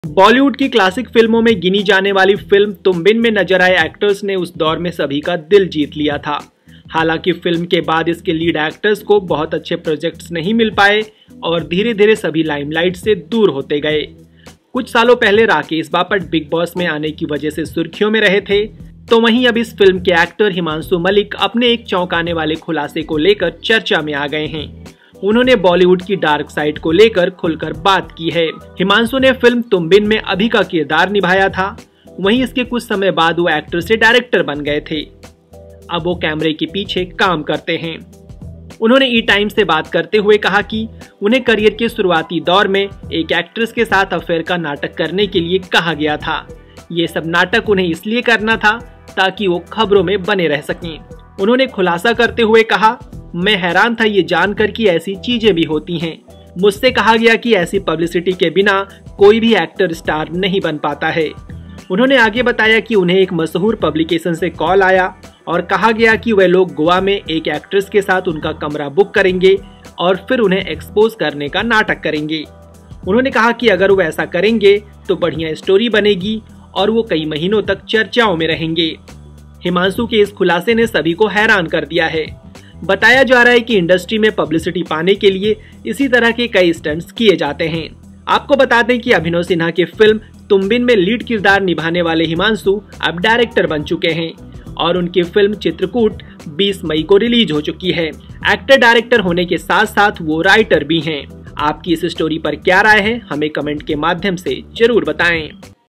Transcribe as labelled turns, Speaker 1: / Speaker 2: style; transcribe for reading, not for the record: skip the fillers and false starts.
Speaker 1: बॉलीवुड की क्लासिक फिल्मों में गिनी जाने वाली फिल्म तुम बिन में नजर आए एक्टर्स ने उस दौर में सभी का दिल जीत लिया था। हालांकि फिल्म के बाद इसके लीड एक्टर्स को बहुत अच्छे प्रोजेक्ट्स नहीं मिल पाए और धीरे धीरे सभी लाइमलाइट से दूर होते गए। कुछ सालों पहले राकेश बापट बिग बॉस में आने की वजह से सुर्खियों में रहे थे, तो वहीं अब इस फिल्म के एक्टर हिमांशु मलिक अपने एक चौंकाने वाले खुलासे को लेकर चर्चा में आ गए हैं। उन्होंने बॉलीवुड की डार्क साइड को लेकर खुलकर बात की है। हिमांशु ने फिल्म तुम बिन में अभि का किरदार निभाया था, वहीं इसके कुछ समय बाद वो एक्टर से डायरेक्टर बन गए थे। अब वो कैमरे के पीछे काम करते हैं। उन्होंने ई टाइम से बात करते हुए कहा कि उन्हें करियर के शुरुआती दौर में एक एक्ट्रेस के साथ अफेयर का नाटक करने के लिए कहा गया था। ये सब नाटक उन्हें इसलिए करना था ताकि वो खबरों में बने रह सकें। उन्होंने खुलासा करते हुए कहा, मैं हैरान था ये जानकर कि ऐसी चीजें भी होती हैं। मुझसे कहा गया कि ऐसी पब्लिसिटी के बिना कोई भी एक्टर स्टार नहीं बन पाता है। उन्होंने आगे बताया कि उन्हें एक मशहूर पब्लिकेशन से कॉल आया और कहा गया कि वे लोग गोवा में एक एक्ट्रेस के साथ उनका कमरा बुक करेंगे और फिर उन्हें एक्सपोज करने का नाटक करेंगे। उन्होंने कहा कि अगर वो ऐसा करेंगे तो बढ़िया स्टोरी बनेगी और वो कई महीनों तक चर्चाओं में रहेंगे। हिमांशु के इस खुलासे ने सभी को हैरान कर दिया है। बताया जा रहा है कि इंडस्ट्री में पब्लिसिटी पाने के लिए इसी तरह के कई स्टंट्स किए जाते हैं। आपको बता दें कि अभिनव सिन्हा की फिल्म तुम बिन में लीड किरदार निभाने वाले हिमांशु अब डायरेक्टर बन चुके हैं और उनकी फिल्म चित्रकूट 20 मई को रिलीज हो चुकी है। एक्टर डायरेक्टर होने के साथ साथ वो राइटर भी हैं। आपकी इस स्टोरी पर क्या राय है, हमें कमेंट के माध्यम से जरूर बताएं।